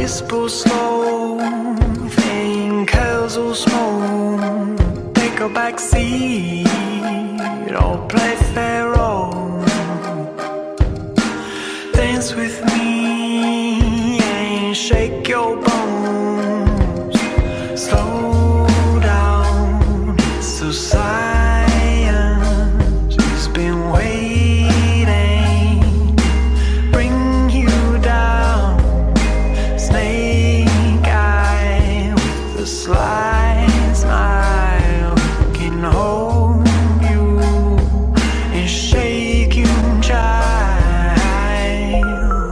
whisper slow, think curls or smoke. Take a back seat or play Pharaoh. Dance with me and shake your bones. Slow down, it's a science. It's been waiting, bring you down. Snake eye with a sly smile, can hold you and shake you, child.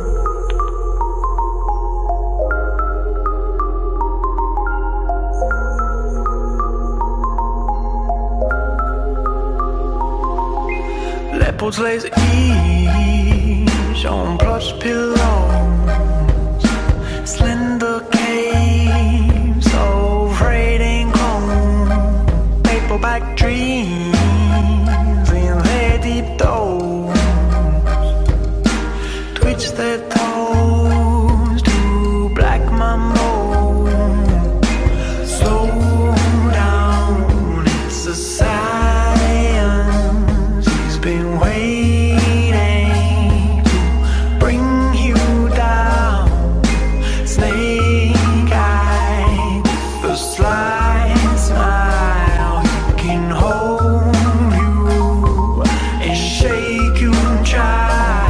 Leopards lays ease on plush pillows, slender caves of braiding chrome, paperback dreams in their deep toes, twitch their toes to black mambo. Slow down, it's a science. He's been waiting to bring you down. Snake eye with a sly smile, he can hold you and shake you, child.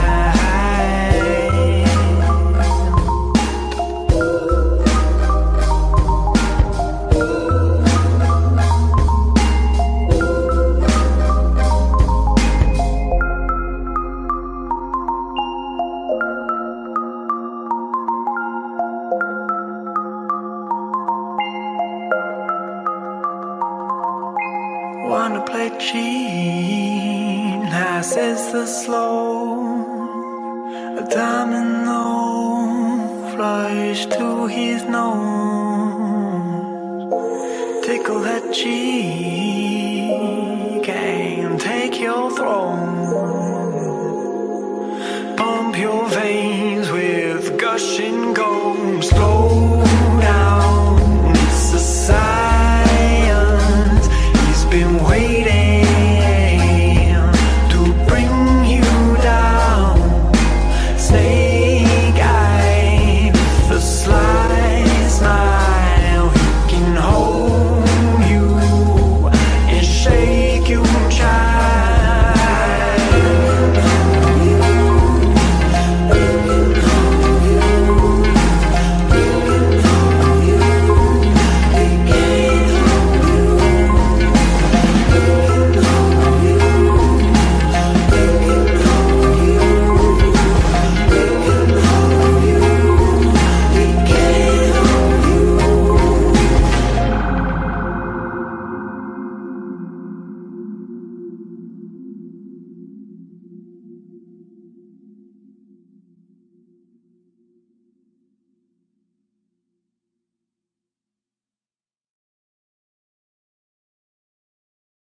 Wanna play cheat, now says the slow. A domino flush to his nose. Tickle that cheek and take your throne. Pump your veins with gushing gold.